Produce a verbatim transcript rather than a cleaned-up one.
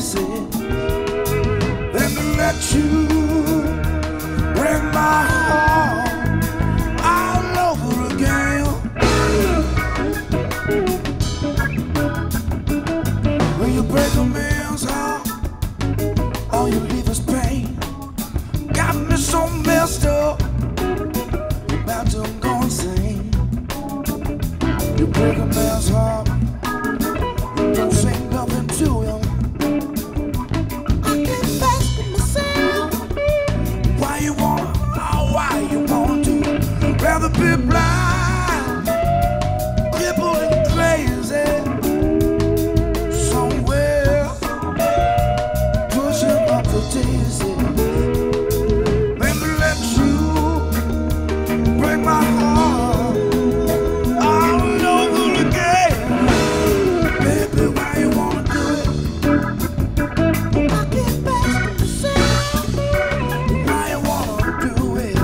easy than to let you break my heart all over again. When you break a man's heart, all you leave is pain. Got me so messed up, about to go insane. You break a man's heart, don't say nothing to him. I keep asking myself, why you wanna, oh, why you want to rather be blind, crippled and crazy, somewhere pushing up the daisy. Let me let you break my heart all over again. Baby, why you wanna do it? I keep asking myself, why you wanna do it?